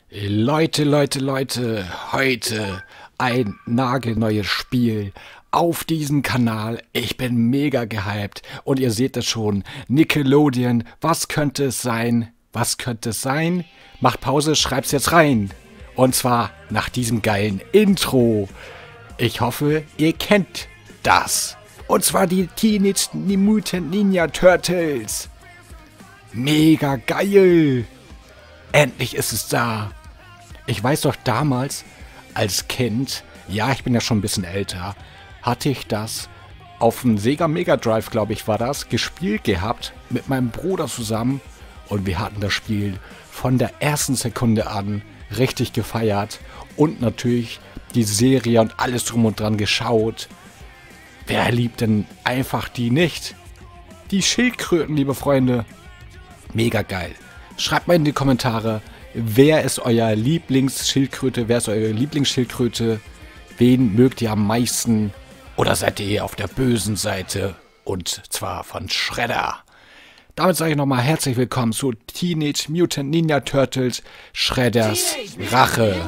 Leute, heute ein nagelneues Spiel auf diesem Kanal. Ich bin mega gehypt und ihr seht es schon. Nickelodeon, was könnte es sein? Was könnte es sein? Macht Pause, schreibt's jetzt rein. Und zwar nach diesem geilen Intro. Ich hoffe, ihr kennt das. Und zwar die Teenage Mutant Ninja Turtles. Mega geil. Endlich ist es da. Ich weiß doch damals, als Kind, ja, ich bin ja schon ein bisschen älter, hatte ich das auf dem Sega Mega Drive, glaube ich, war das, gespielt gehabt mit meinem Bruder zusammen. Und wir hatten das Spiel von der ersten Sekunde an richtig gefeiert. Und natürlich die Serie und alles drum und dran geschaut. Wer liebt denn einfach die nicht? Die Schildkröten, liebe Freunde. Mega geil. Schreibt mal in die Kommentare, wer ist euer Lieblingsschildkröte? Wer ist eure Lieblingsschildkröte? Wen mögt ihr am meisten? Oder seid ihr auf der bösen Seite? Und zwar von Shredder. Damit sage ich nochmal herzlich willkommen zu Teenage Mutant Ninja Turtles Shredders Rache.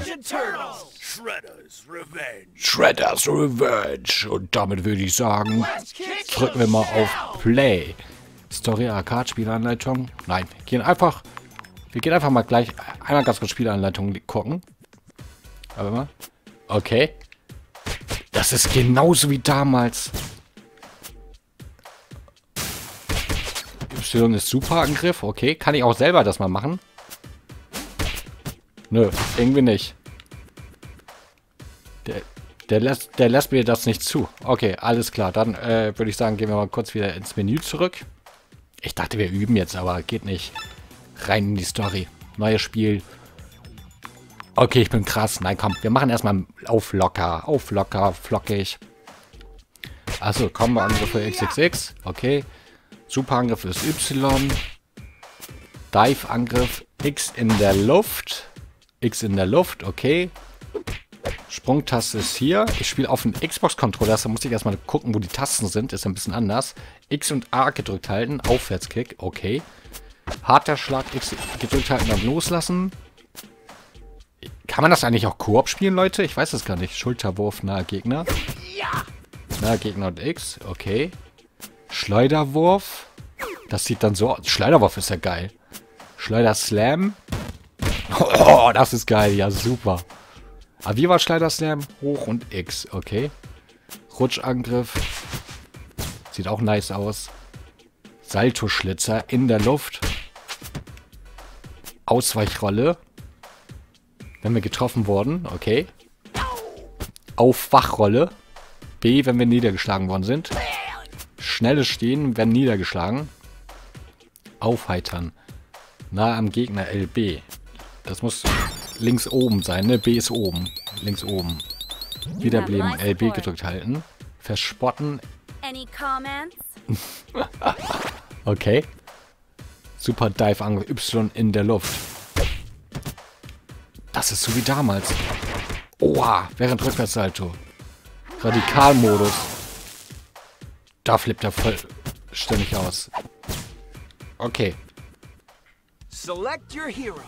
Shredders Revenge. Und damit würde ich sagen, drücken wir mal auf Play. Story, Arcade, Spielanleitung. Nein, wir gehen einfach mal gleich einmal ganz kurz Spielanleitung gucken. Aber mal. Okay. Das ist genauso wie damals. Y ist Superangriff. Okay, kann ich auch selber das mal machen? Nö, irgendwie nicht. Der lässt mir das nicht zu. Okay, alles klar. Dann würde ich sagen, gehen wir mal kurz wieder ins Menü zurück. Ich dachte, wir üben jetzt, aber geht nicht. Rein in die Story. Neues Spiel. Okay, ich bin krass. Nein, komm, wir machen erstmal auf locker, flockig. Achso, Combo-Angriffe XXX. Okay. Superangriff ist Y. Dive-Angriff X in der Luft. X in der Luft, okay. Sprungtaste ist hier. Ich spiele auf dem Xbox-Controller, da muss ich erstmal gucken, wo die Tasten sind. Ist ein bisschen anders. X und A gedrückt halten. Aufwärtskick, okay. Harter Schlag, X gedrückt halten und loslassen. Kann man das eigentlich auch Koop spielen, Leute? Ich weiß es gar nicht. Schulterwurf, nahe Gegner. Nahe Gegner und X, okay. Schleuderwurf. Das sieht dann so aus. Schleuderwurf ist ja geil. Schleuderslam. Oh, das ist geil. Ja, super. Aber wie war Schleuderslam? Hoch und X, okay. Rutschangriff. Sieht auch nice aus. Saltoschlitzer in der Luft. Ausweichrolle. Wenn wir getroffen wurden, okay. Aufwachrolle. B, wenn wir niedergeschlagen worden sind. Schnelles Stehen, wenn niedergeschlagen. Aufheitern. Nahe am Gegner LB. Das muss links oben sein, ne? B ist oben. Links oben. Wiederbeleben, LB gedrückt halten. Verspotten. Okay. Super Dive Angriff Y in der Luft. Das ist so wie damals. Oha, während Rückwärtssalto. Radikalmodus. Da flippt er vollständig aus. Okay. Select your hero.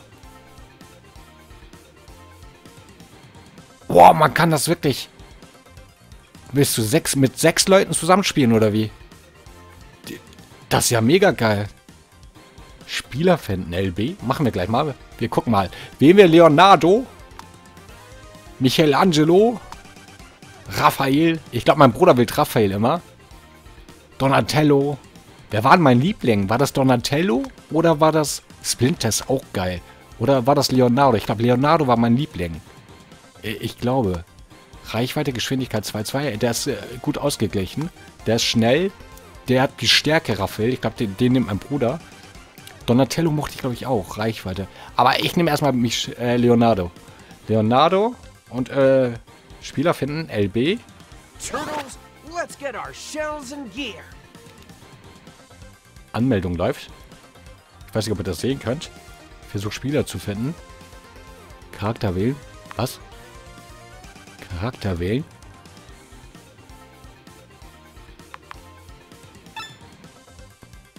Boah, man kann das wirklich. Willst du mit sechs Leuten zusammenspielen oder wie? Das ist ja mega geil. Spieler finden, LB. Machen wir gleich mal. Wir gucken mal. Wählen wir Leonardo. Michelangelo. Raphael. Ich glaube, mein Bruder wählt Raphael immer. Donatello. Wer war denn mein Liebling? War das Donatello? Oder war das Splinter? Ist auch geil. Oder war das Leonardo? Ich glaube, Leonardo war mein Liebling. Ich glaube. Reichweite, Geschwindigkeit 2,2. Der ist gut ausgeglichen. Der ist schnell. Der hat die Stärke, Raphael. Ich glaube, den nimmt mein Bruder. Donatello mochte ich, glaube ich, auch. Reichweite. Aber ich nehme erstmal Leonardo. Leonardo und Spieler finden. LB. Turtles, let's get our shells and gear. Anmeldung läuft. Ich weiß nicht, ob ihr das sehen könnt. Ich versuche Spieler zu finden. Charakter wählen. Was? Charakter wählen.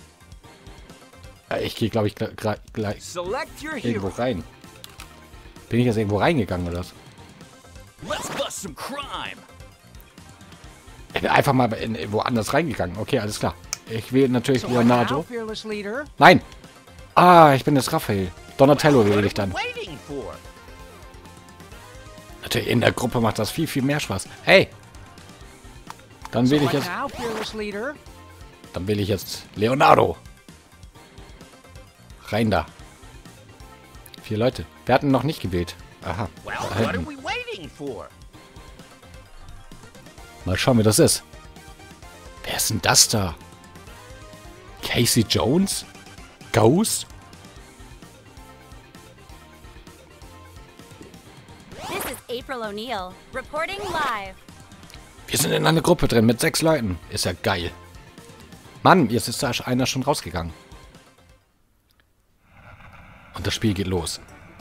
Ich gehe, glaube ich, gleich irgendwo rein. Bin ich jetzt irgendwo reingegangen oder was? Let's bust some crime. Ich bin einfach mal woanders reingegangen. Okay, alles klar. Ich wähle natürlich So what now, Leonardo. fearless leader? Nein! Ah, ich bin jetzt Raphael. Donatello wähle ich What are dann. we waiting for? Natürlich, in der Gruppe macht das viel, viel mehr Spaß. Hey! Dann So wähle ich what jetzt... now, fearless leader? Dann wähle ich jetzt Leonardo. Rein da. 4 Leute. Wir hatten noch nicht gewählt. Aha. Well, Da what are hinten. we waiting for? Mal schauen, wer das ist. Wer ist denn das da? Casey Jones? Ghost? This is April O'Neil, reporting live. Wir sind in einer Gruppe drin mit 6 Leuten. Ist ja geil. Mann, jetzt ist da einer schon rausgegangen. Und das Spiel geht los.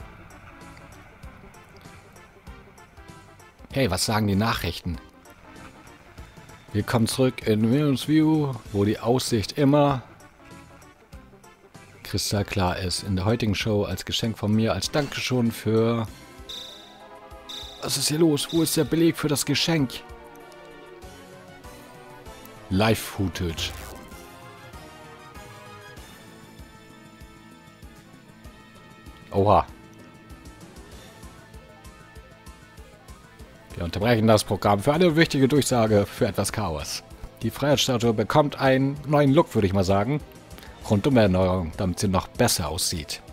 Hey, was sagen die Nachrichten? Willkommen zurück in Williams View, wo die Aussicht immer kristallklar ist. In der heutigen Show als Geschenk von mir, als Dankeschön für... Was ist hier los? Wo ist der Beleg für das Geschenk? Live-Footage. Oha. Wir unterbrechen das Programm für eine wichtige Durchsage für etwas Chaos. Die Freiheitsstatue bekommt einen neuen Look, würde ich mal sagen. Rundum-Erneuerung, damit sie noch besser aussieht.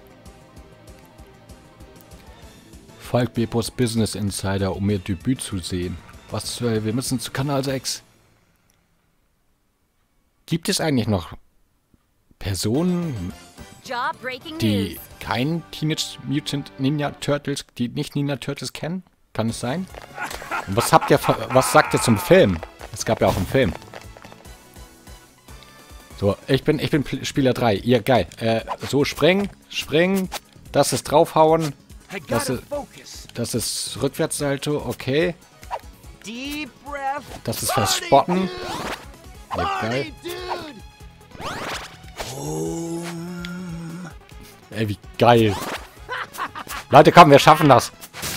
Folgt Bepos Business Insider, um ihr Debüt zu sehen. Was, wir müssen zu Kanal 6. Gibt es eigentlich noch Personen, Jaw-breaking die news. kein Teenage Mutant Ninja Turtles, die nicht Ninja Turtles kennen? Kann es sein? Und was sagt ihr zum Film? Es gab ja auch einen Film. So, ich bin Spieler 3. Ihr, geil. So, springen. Das ist draufhauen. I Das gotta ist, focus. das ist Rückwärtssalto, okay. Deep breath. Das ist verspotten. Ja, geil. Ey, wie geil. Leute, komm, wir schaffen das.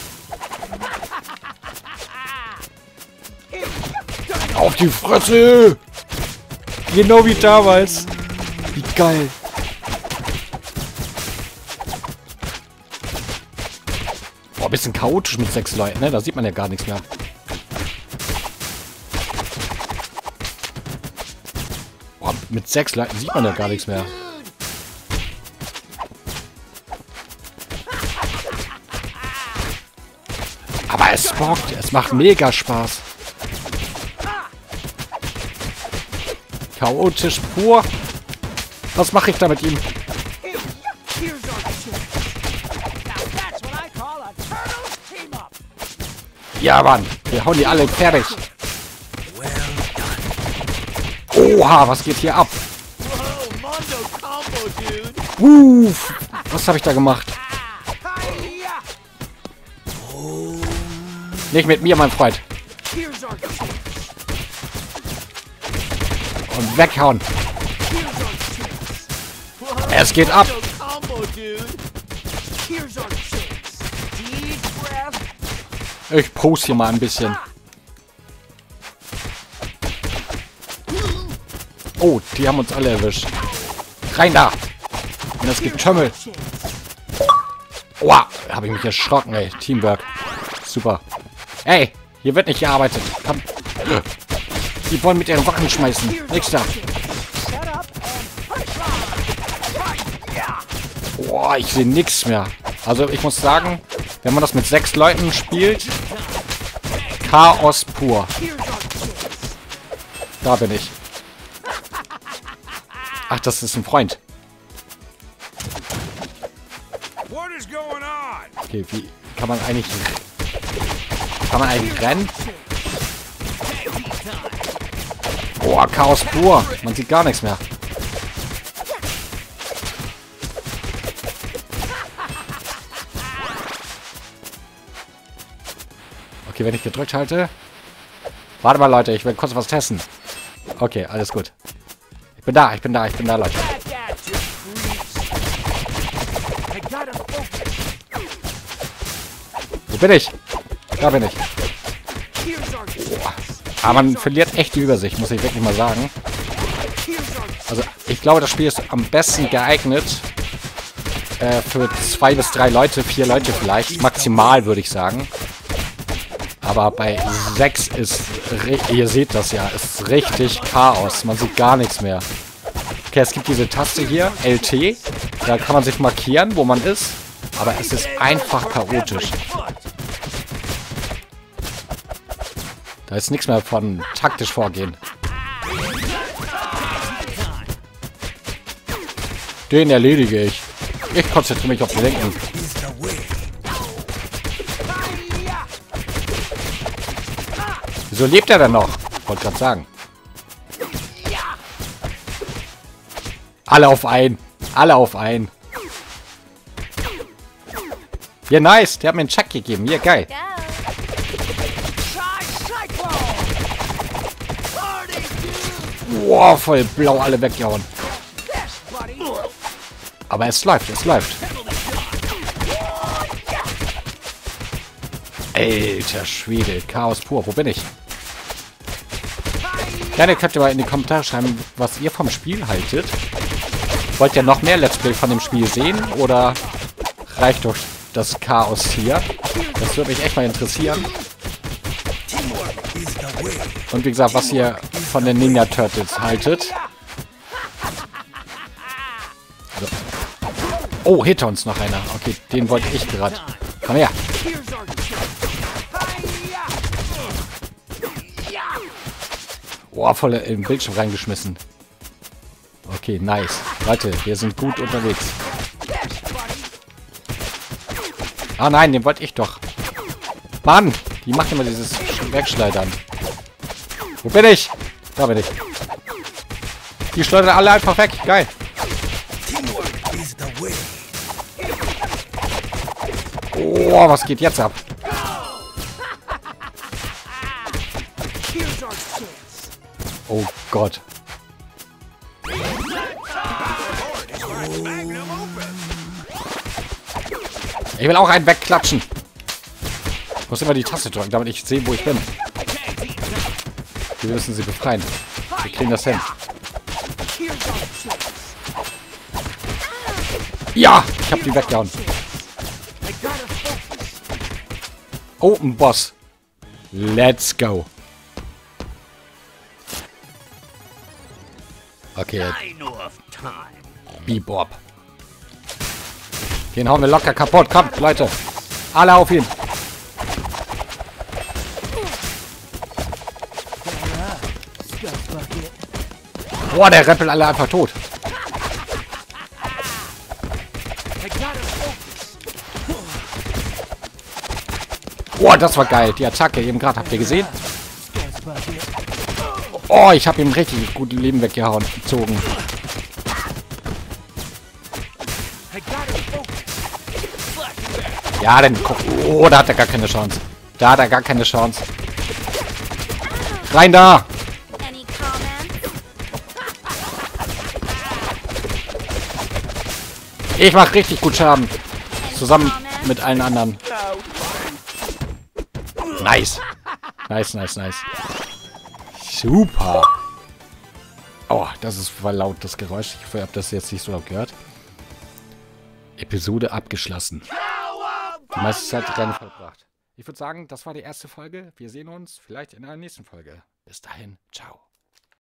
Auf die Fresse! Genau wie damals. Wie geil. Boah, bisschen chaotisch mit 6 Leuten, ne? Da sieht man ja gar nichts mehr. Boah, mit 6 Leuten sieht man ja gar nichts mehr. Aber es bockt. Es macht mega Spaß. Chaotisch pur. Was mache ich da mit ihm? Here's our chance. Now that's what I call a turtle team-up. Ja, Mann. Wir hauen die alle fertig. Oha, was geht hier ab? Whoa, Mondo combo, dude. Uff. Was habe ich da gemacht? Hi-ya. Nicht mit mir, mein Freund. Here's our chance. Und weghauen. Here's our chance. Es geht ab. Mondo combo, dude. Here's our chance. Deep breath. Ich poste hier mal ein bisschen. Oh, die haben uns alle erwischt. Rein da. Und es gibt Tümmel. Oha, habe ich mich erschrocken, ey. Teamwork. Super. Ey, hier wird nicht gearbeitet. Komm. Die wollen mit ihren Waffen schmeißen. Nächster. Set up and punchline. Boah, ich sehe nichts mehr. Also ich muss sagen, wenn man das mit 6 Leuten spielt, Chaos pur. Here's our chance. Da bin ich. Ach, das ist ein Freund. What is going on? Okay, wie kann man eigentlich... Kann man eigentlich rennen? Boah, Chaos pur. Man sieht gar nichts mehr. Okay, wenn ich gedrückt halte... Warte mal, Leute, ich will kurz was testen. Okay, alles gut. Ich bin da, Leute. Back at you, creeps. I gotta focus. bin ich? Da bin ich. Here's our chance. Aber man verliert echt die Übersicht, muss ich wirklich mal sagen. Also, ich glaube, das Spiel ist am besten geeignet für 2 bis 3 Leute, 4 Leute vielleicht. Maximal, würde ich sagen. Aber bei 6 ist, ihr seht das ja, ist richtig Chaos. Man sieht gar nichts mehr. Okay, es gibt diese Taste hier, LT. Da kann man sich markieren, wo man ist. Aber es ist einfach chaotisch. Da ist nichts mehr von taktisch vorgehen. Den erledige ich. Ich konzentriere mich auf die Lenken. Wieso lebt er denn noch? Wollte gerade sagen. Alle auf einen. Alle auf einen. Ja, nice. Der hat mir einen Chuck gegeben. Hier, geil. Go. Wow, voll blau alle weggehauen. Aber es läuft, es läuft. Alter Schwede, Chaos pur. Wo bin ich? Gerne könnt ihr mal in die Kommentare schreiben, was ihr vom Spiel haltet. Wollt ihr noch mehr Let's Play von dem Spiel sehen? Oder reicht doch das Chaos hier? Das würde mich echt mal interessieren. Und wie gesagt, was ihr von den Ninja Turtles haltet. So. Oh, hinter uns noch einer. Okay, den wollte ich gerade. Komm her. Oh, voll in den Bildschirm reingeschmissen. Okay, nice. Leute, wir sind gut unterwegs. Ah nein, den wollte ich doch. Mann, die macht immer dieses Wegschleudern. Wo bin ich? Da bin ich. Die schleudern alle einfach weg. Geil. Oh, was geht jetzt ab? Oh Gott. Ich will auch einen wegklatschen. Ich muss immer die Taste drücken, damit ich sehe, wo ich bin. Wir müssen sie befreien. Wir kriegen das hin. Ja, ich habe die weggehauen. Oh, ein Boss. Let's go. Okay, Bebop. Den hauen wir locker kaputt. Kommt, Leute. Alle auf ihn. Boah, der rempelt alle einfach tot. Boah, das war geil. Die Attacke eben gerade. Habt ihr gesehen? Oh, ich habe ihm richtig gut Leben weggehauen. Gezogen. Ja, dann guck. Oh, da hat er gar keine Chance. Da hat er gar keine Chance. Rein da! Any comments? Ich mach richtig gut Schaden. Zusammen mit allen anderen. Nice. Nice, nice, nice. Super. Oh, das ist voll laut, das Geräusch. Ich hoffe, ihr habt das jetzt nicht so laut gehört. Episode abgeschlossen. Die meiste Zeit Rennen vollbracht. Ich würde sagen, das war die erste Folge. Wir sehen uns vielleicht in einer nächsten Folge. Bis dahin, ciao.